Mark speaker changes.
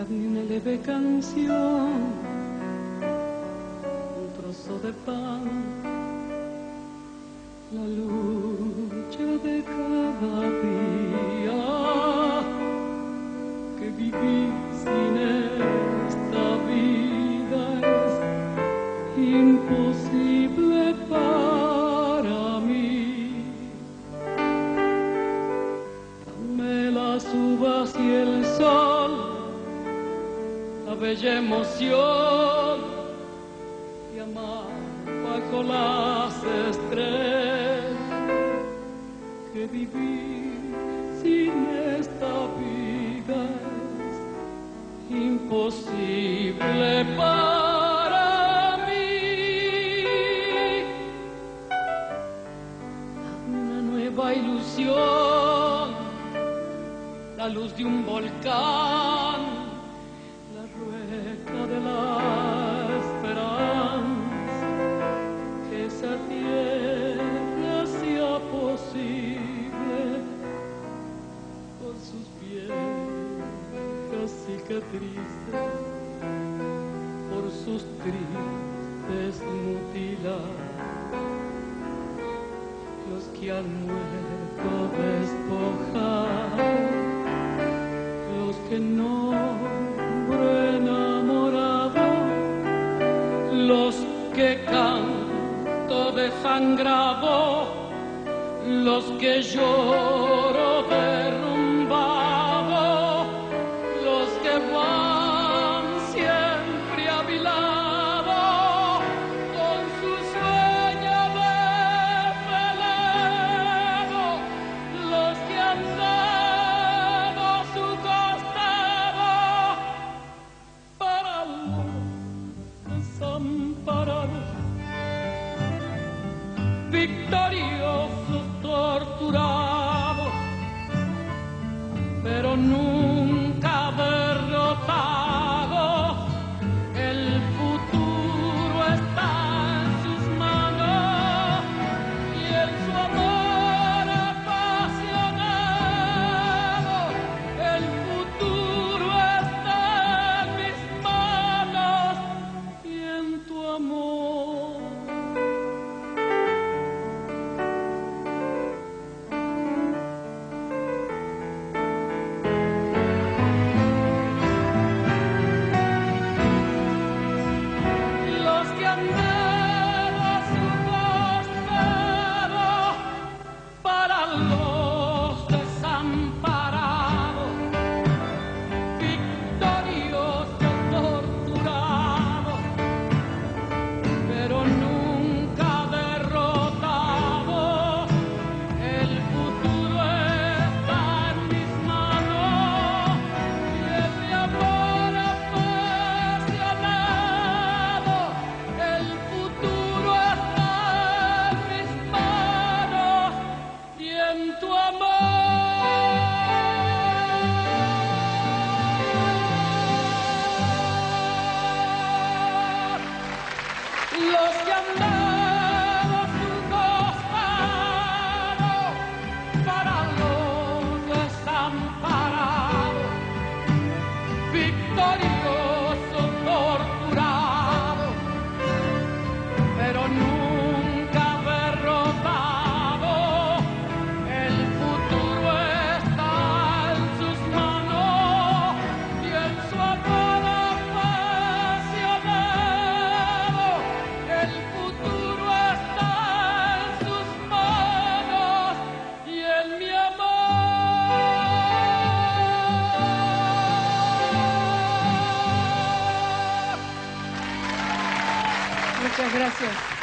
Speaker 1: una leve canción, un trozo de pan, la lucha de cada día que vivir sin esta vida es imposible para mí. Dame las uvas y el sol, la bella emoción de amar bajo las estrellas, que vivir sin esta vida es imposible para mí. Una nueva ilusión, la luz de un volcán, la rueca de la esperanza, que esa tierra sea posible por sus viejas cicatrices, por sus tristes mutilados, los que han muerto despojados, los que no enamorado, los que canto desangrado, los que lloro derrumbado, los que van siempre a mi lado con su sueño de pelego, los que han dado su costado para los desamparados, victoriosos, torturados, pero nunca derrotados. El futuro está en sus manos y en su amor apasionado. El futuro está en mis manos y en tu amor. Los que han dado su costado para los desamparados, victoriosos, torturados, pero nunca derrotados. El futuro está en sus manos y en su amor apasionado. El futuro está en sus manos y en mi amor. Muchas gracias.